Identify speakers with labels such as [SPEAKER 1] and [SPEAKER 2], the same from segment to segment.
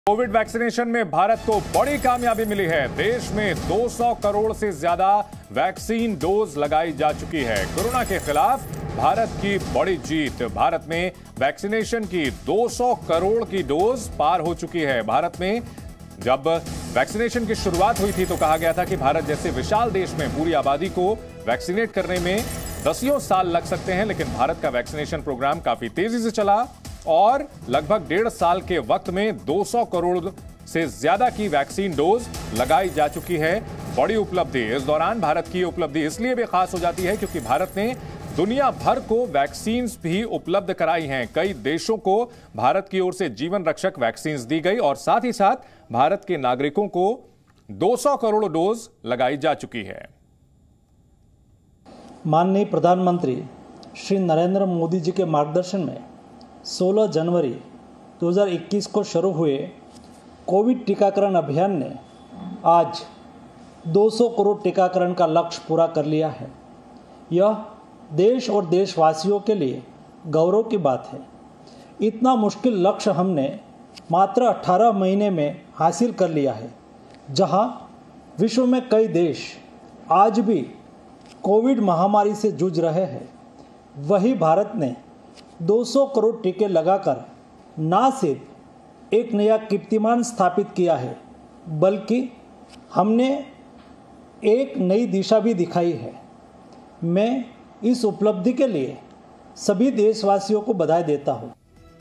[SPEAKER 1] Covid vaccination में भारत को बड़ी कामयाबी मिली है। देश में 200 करोड़ से ज्यादा वैक्सीन डोज लगाई जा चुकी है। कोरोना के खिलाफ भारत की बड़ी जीत। भारत में वैक्सीनेशन की 200 करोड़ की डोज पार हो चुकी है। भारत में जब वैक्सीनेशन की शुरुआत हुई थी तो कहा गया था कि भारत जैसे विशाल देश में पूरी आबादी को वैक्सीनेट करने में दसियों साल लग सकते हैं, लेकिन भारत का वैक्सीनेशन प्रोग्राम काफी तेजी से चला और लगभग 1.5 साल के वक्त में 200 करोड़ से ज्यादा की वैक्सीन डोज लगाई जा चुकी है। बड़ी उपलब्धि। इस दौरान भारत की उपलब्धि इसलिए भी खास हो जाती है क्योंकि भारत ने दुनिया भर को वैक्सीन भी उपलब्ध कराई हैं। कई देशों को भारत की ओर से जीवन रक्षक वैक्सीन दी गई और साथ ही साथ भारत के नागरिकों को 200 करोड़ डोज लगाई जा चुकी है।
[SPEAKER 2] माननीय प्रधानमंत्री श्री नरेंद्र मोदी जी के मार्गदर्शन में 16 जनवरी 2021 को शुरू हुए कोविड टीकाकरण अभियान ने आज 200 करोड़ टीकाकरण का लक्ष्य पूरा कर लिया है। यह देश और देशवासियों के लिए गौरव की बात है। इतना मुश्किल लक्ष्य हमने मात्र 18 महीने में हासिल कर लिया है। जहां विश्व में कई देश आज भी कोविड महामारी से जूझ रहे हैं, वही भारत ने 200 करोड़ टीके लगाकर न सिर्फ एक नया कीर्तिमान स्थापित किया है, बल्कि हमने एक नई दिशा भी दिखाई है। मैं इस उपलब्धि के लिए सभी देशवासियों को बधाई देता हूं।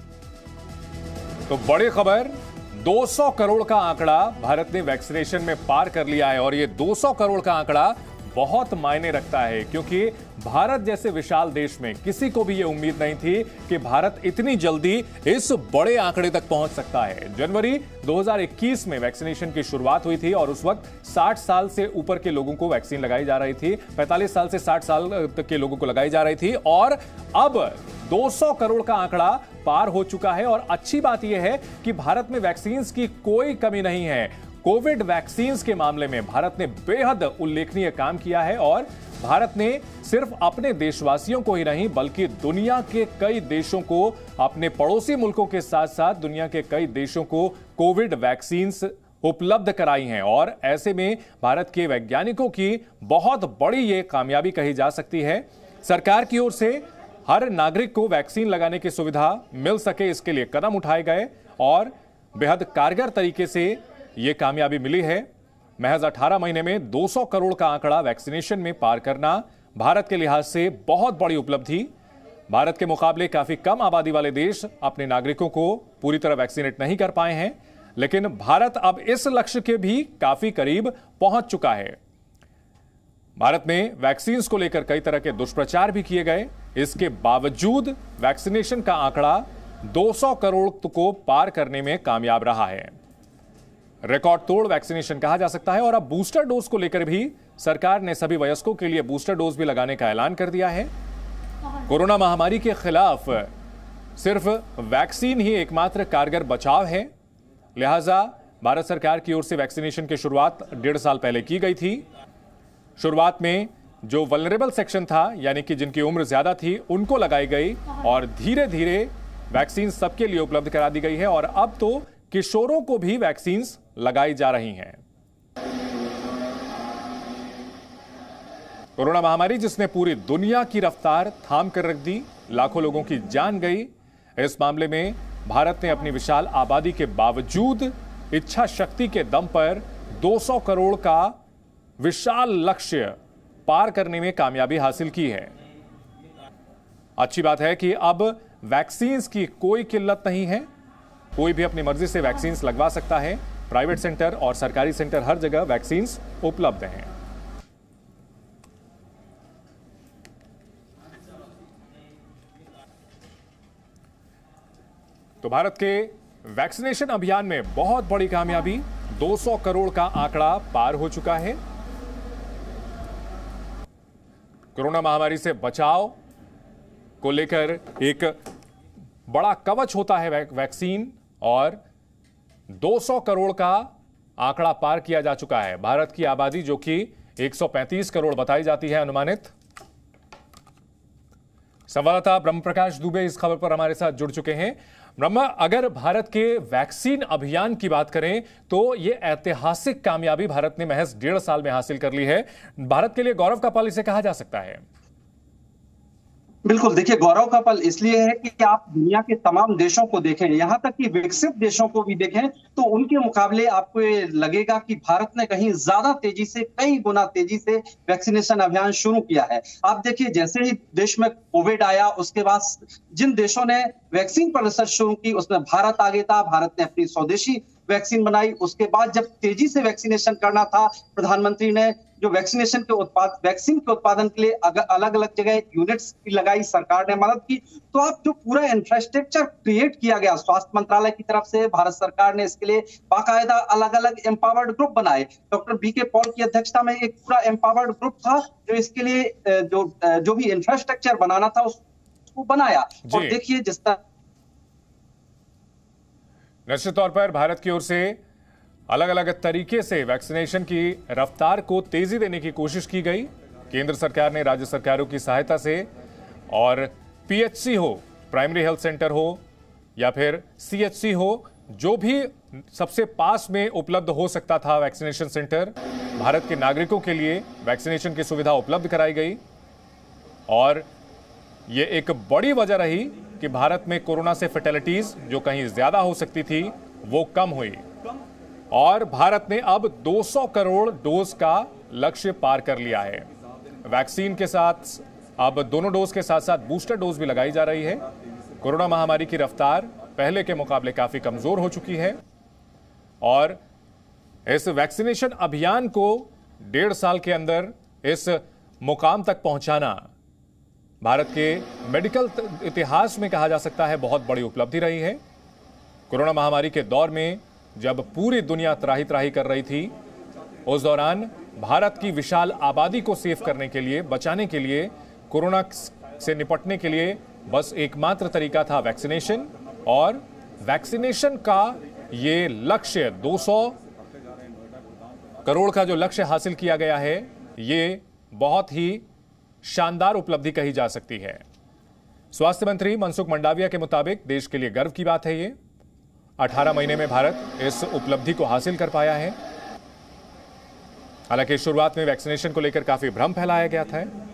[SPEAKER 1] तो बड़ी खबर, 200 करोड़ का आंकड़ा भारत ने वैक्सीनेशन में पार कर लिया है और ये 200 करोड़ का आंकड़ा बहुत मायने रखता है क्योंकि भारत जैसे विशाल देश में किसी को भी यह उम्मीद नहीं थी कि भारत इतनी जल्दी इस बड़े आंकड़े तक पहुंच सकता है। जनवरी 2021 में वैक्सीनेशन की शुरुआत हुई थी और उस वक्त 60 साल से ऊपर के लोगों को वैक्सीन लगाई जा रही थी, 45 साल से 60 साल तक के लोगों को लगाई जा रही थी और अब 200 करोड़ का आंकड़ा पार हो चुका है। और अच्छी बात यह है कि भारत में वैक्सीन की कोई कमी नहीं है। कोविड वैक्सीन के मामले में भारत ने बेहद उल्लेखनीय काम किया है और भारत ने सिर्फ अपने देशवासियों को ही नहीं बल्कि दुनिया के कई देशों को, अपने पड़ोसी मुल्कों के साथ साथ दुनिया के कई देशों को कोविड वैक्सीन उपलब्ध कराई हैं। और ऐसे में भारत के वैज्ञानिकों की बहुत बड़ी ये कामयाबी कही जा सकती है। सरकार की ओर से हर नागरिक को वैक्सीन लगाने की सुविधा मिल सके, इसके लिए कदम उठाए गए और बेहद कारगर तरीके से यह कामयाबी मिली है। महज 18 महीने में 200 करोड़ का आंकड़ा वैक्सीनेशन में पार करना भारत के लिहाज से बहुत बड़ी उपलब्धि। भारत के मुकाबले काफी कम आबादी वाले देश अपने नागरिकों को पूरी तरह वैक्सीनेट नहीं कर पाए हैं, लेकिन भारत अब इस लक्ष्य के भी काफी करीब पहुंच चुका है। भारत में वैक्सीन को लेकर कई तरह के दुष्प्रचार भी किए गए, इसके बावजूद वैक्सीनेशन का आंकड़ा 200 करोड़ को पार करने में कामयाब रहा है। रिकॉर्ड तोड़ वैक्सीनेशन कहा जा सकता है और अब बूस्टर डोज को लेकर भी सरकार ने सभी वयस्कों के लिए बूस्टर डोज भी लगाने का ऐलान कर दिया है। कोरोना महामारी के खिलाफ सिर्फ वैक्सीन ही एकमात्र कारगर बचाव है, लिहाजा भारत सरकार की ओर से वैक्सीनेशन की शुरुआत 1.5 साल पहले की गई थी। शुरुआत में जो वल्नरेबल सेक्शन था, यानी कि जिनकी उम्र ज्यादा थी, उनको लगाई गई और धीरे धीरे वैक्सीन सबके लिए उपलब्ध करा दी गई है और अब तो किशोरों को भी वैक्सीन लगाई जा रही हैं। कोरोना महामारी जिसने पूरी दुनिया की रफ्तार थाम कर रख दी, लाखों लोगों की जान गई, इस मामले में भारत ने अपनी विशाल आबादी के बावजूद इच्छा शक्ति के दम पर 200 करोड़ का विशाल लक्ष्य पार करने में कामयाबी हासिल की है। अच्छी बात है कि अब वैक्सीन की कोई किल्लत नहीं है, कोई भी अपनी मर्जी से वैक्सीन लगवा सकता है। प्राइवेट सेंटर और सरकारी सेंटर हर जगह वैक्सीन उपलब्ध हैं। तो भारत के वैक्सीनेशन अभियान में बहुत बड़ी कामयाबी, 200 करोड़ का आंकड़ा पार हो चुका है। कोरोना महामारी से बचाव को लेकर एक बड़ा कवच होता है वैक्सीन और 200 करोड़ का आंकड़ा पार किया जा चुका है। भारत की आबादी जो कि 135 करोड़ बताई जाती है अनुमानित, संवाददाता ब्रह्म प्रकाश दुबे इस खबर पर हमारे साथ जुड़ चुके हैं। ब्रह्म, अगर भारत के वैक्सीन अभियान की बात करें तो ये ऐतिहासिक कामयाबी भारत ने महज 1.5 साल में हासिल कर ली है। भारत के लिए गौरव का पल इसे कहा जा सकता है।
[SPEAKER 3] बिल्कुल, देखिए गौरव का पल इसलिए है कि आप दुनिया के तमाम देशों को देखें, यहाँ तक कि विकसित देशों को भी देखें तो उनके मुकाबले आपको ये लगेगा कि भारत ने कहीं ज्यादा तेजी से, कई गुना तेजी से वैक्सीनेशन अभियान शुरू किया है। आप देखिए, जैसे ही देश में कोविड आया उसके बाद जिन देशों ने वैक्सीन पर रिसर्च शुरू की उसमें भारत आगे था। भारत ने अपनी स्वदेशी वैक्सीन बनाई। उसके बाद जब तेजी से वैक्सीनेशन करना था, प्रधानमंत्री ने जो वैक्सीन के उत्पादन के लिए अलग अलग जगह यूनिट्स लगाई, सरकार ने मदद की। तो आप जो पूरा इंफ्रास्ट्रक्चर क्रिएट किया गया स्वास्थ्य मंत्रालय की तरफ से, भारत सरकार ने इसके लिए बाकायदा अलग अलग एम्पावर्ड ग्रुप बनाए। डॉक्टर बीके पॉल की अध्यक्षता में एक पूरा एम्पावर्ड ग्रुप था जो इसके लिए जो भी इंफ्रास्ट्रक्चर बनाना था उसको बनाया। और देखिए जिस तरह
[SPEAKER 1] निश्चित तौर पर भारत की ओर से अलग अलग तरीके से वैक्सीनेशन की रफ्तार को तेजी देने की कोशिश की गई। केंद्र सरकार ने राज्य सरकारों की सहायता से, और पीएचसी हो, प्राइमरी हेल्थ सेंटर हो या फिर सीएचसी हो, जो भी सबसे पास में उपलब्ध हो सकता था वैक्सीनेशन सेंटर, भारत के नागरिकों के लिए वैक्सीनेशन की सुविधा उपलब्ध कराई गई। और ये एक बड़ी वजह रही कि भारत में कोरोना से फैटेलिटीज जो कहीं ज्यादा हो सकती थी वो कम हुई, और भारत ने अब 200 करोड़ डोज का लक्ष्य पार कर लिया है। वैक्सीन के साथ अब दोनों डोज के साथ साथ बूस्टर डोज भी लगाई जा रही है। कोरोना महामारी की रफ्तार पहले के मुकाबले काफी कमजोर हो चुकी है, और इस वैक्सीनेशन अभियान को 1.5 साल के अंदर इस मुकाम तक पहुंचाना भारत के मेडिकल इतिहास में कहा जा सकता है बहुत बड़ी उपलब्धि रही है। कोरोना महामारी के दौर में जब पूरी दुनिया त्राही त्राही कर रही थी, उस दौरान भारत की विशाल आबादी को सेव करने के लिए, बचाने के लिए, कोरोना से निपटने के लिए बस एकमात्र तरीका था वैक्सीनेशन। और वैक्सीनेशन का ये लक्ष्य 200 करोड़ का जो लक्ष्य हासिल किया गया है, ये बहुत ही शानदार उपलब्धि कही जा सकती है। स्वास्थ्य मंत्री मनसुख मंडाविया के मुताबिक देश के लिए गर्व की बात है ये। 18 महीने में भारत इस उपलब्धि को हासिल कर पाया है। हालांकि शुरुआत में वैक्सीनेशन को लेकर काफी भ्रम फैलाया गया था।